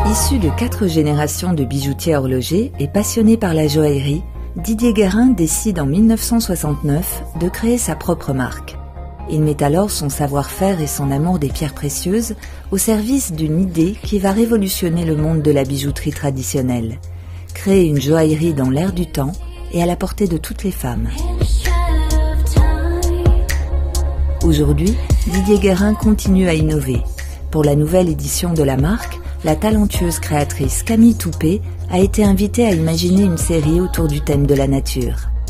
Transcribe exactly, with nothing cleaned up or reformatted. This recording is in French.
Issu de quatre générations de bijoutiers horlogers et passionné par la joaillerie, Didier Guérin décide en mille neuf cent soixante-neuf de créer sa propre marque. Il met alors son savoir-faire et son amour des pierres précieuses au service d'une idée qui va révolutionner le monde de la bijouterie traditionnelle. Créer une joaillerie dans l'air du temps et à la portée de toutes les femmes. Aujourd'hui, Didier Guérin continue à innover. Pour la nouvelle édition de la marque, la talentueuse créatrice Camille Toupé a été invitée à imaginer une série autour du thème de la nature.